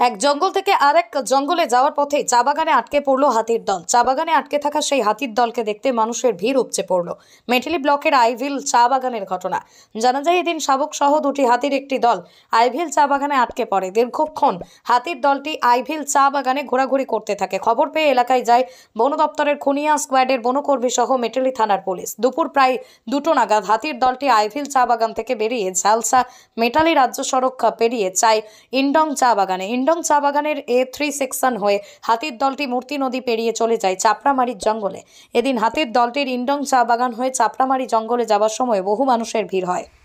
এক জঙ্গল থেকে আরেক জঙ্গলে যাওয়ার পথে চা বাগানে আটকে পড়লো হাতির দল। চা বাগানে আটকে থাকা সেই হাতির দলকে দেখতে মানুষের ভিড় উপচে পড়লো। মেটেলি ব্লকের আইভিল চা বাগানের ঘটনা। জানা যায়, এদিন শাবক সহ দুটি হাতির একটি দল আইভিল চা বাগানে আটকে পড়ে। দীর্ঘক্ষণ হাতির দলটি আইভিল চা বাগানে ঘোরাঘুরি করতে থাকে। খবর পেয়ে এলাকায় যায় বন দপ্তরের খুনিয়া স্কোয়াডের বনকর্মী সহ মেটেলি থানার পুলিশ। দুপুর প্রায় 2টো নাগাদ হাতির দলটি আইভিল চা বাগান থেকে বেরিয়ে ঝালসা মেটালি রাজ্য সড়ক পেরিয়ে চায় ইন্ডং চা বাগানে। ইন্ডং চা বাগানের A3 সেকশন হয়ে হাতির দলটি মূর্তি নদী পেরিয়ে চলে যায় চাপড়ামারির জঙ্গলে। এদিন হাতির দলটির ইন্ডং চা বাগান হয়ে চাপড়ামারি জঙ্গলে যাওয়ার সময় বহু মানুষের ভিড় হয়।